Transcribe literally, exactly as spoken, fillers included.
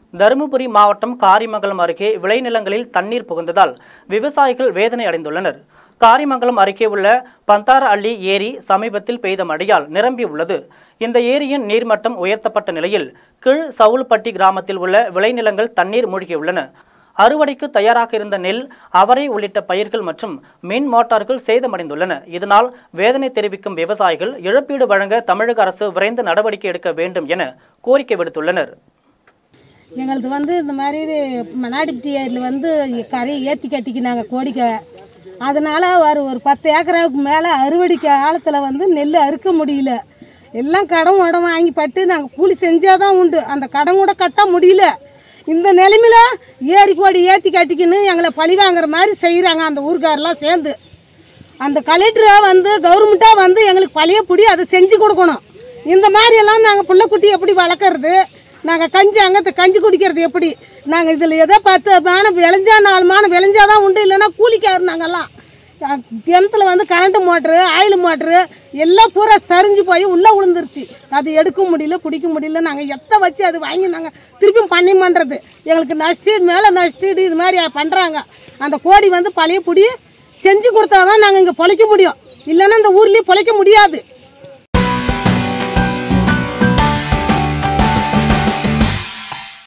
தருமபுரி மாவட்டம் காரிமங்கலம் அருகே விளைநிலங்களில் தண்ணீர் புகுந்ததால் விவசாயிகள் வேதனை அடைந்துள்ளனர். காரிமங்கலம் அருகே உள்ள பந்தார அள்ளி ஏரி சமீபத்தில் பெய்த மழையால் நிரம்பியுள்ளது. இந்த ஏரியின் நீர்மட்டம் உயர்த்தப்பட்ட நிலையில் கீழ் சவுல்பட்டி கிராமத்தில் உள்ள விளைநிலங்கள் தண்ணீர் மூழ்கியுள்ளன. அறுவடைக்கு தயாராக இருந்த நெல், அவரை உள்ளிட்ட பயிர்கள் மற்றும் மின் மோட்டார்கள் சேதமடைந்துள்ளன. இதனால் வேதனை தெரிவிக்கும் விவசாயிகள் இழப்பீடு வழங்க தமிழக அரசு விரைந்து நடவடிக்கை எடுக்க வேண்டும் என கோரிக்கை விடுத்துள்ளனர். எங்களுக்கு வந்து இந்த மாதிரி மன்னாடிப்பட்டி ஏரியில் வந்து கரையை ஏற்றி கட்டிக்கினாங்க கோடிக்க. அதனால் ஒரு ஒரு பத்து ஏக்கராவுக்கு மேலே அறுவடை காலத்தில் வந்து நெல் அறுக்க முடியல. எல்லாம் கடன் உடம் வாங்கி பட்டு நாங்கள் கூலி செஞ்சால் தான் உண்டு. அந்த கடன் கூட கட்ட முடியல. இந்த நிலைமையில் ஏரி கோடி ஏற்றி கட்டிக்கின்னு எங்களை பழி வாங்குற மாதிரி செய்கிறாங்க அந்த ஊருக்காரெலாம் சேர்ந்து. அந்த கலெக்டராக வந்து கவர்மெண்ட்டாக வந்து எங்களுக்கு பழைய பிடி அதை செஞ்சு கொடுக்கணும். இந்த மாதிரியெல்லாம் நாங்கள் பிள்ளைக்குட்டி எப்படி வளர்க்குறது, நாங்கள் கஞ்சி அங்கே கஞ்சி குடிக்கிறது எப்படி? நாங்கள் இதில் எதோ பத்து மான விளைஞ்சா நாலு மான விளைஞ்சாதான் உண்டு, இல்லைன்னா கூலிக்காரு. நாங்கள்லாம் கிணத்துல வந்து கரண்ட்டு மோட்ரு, ஆயில் மோட்ரு எல்லாம் பூரா சரிஞ்சு போய் உள்ளே விழுந்துருச்சு. அது எடுக்க முடியல, பிடிக்க முடியல. நாங்கள் எத்தை வச்சு அது வாங்கி நாங்கள் திருப்பியும் பண்ணி பண்ணுறது எங்களுக்கு நஷ்டீடு மேலே நஷ்டீடு இது மாதிரி பண்ணுறாங்க. அந்த கோடி வந்து பழைய பிடி செஞ்சு கொடுத்தா தான் நாங்கள் இங்கே பொழைக்க முடியும், இல்லைன்னா இந்த ஊர்லேயும் பொழைக்க முடியாது.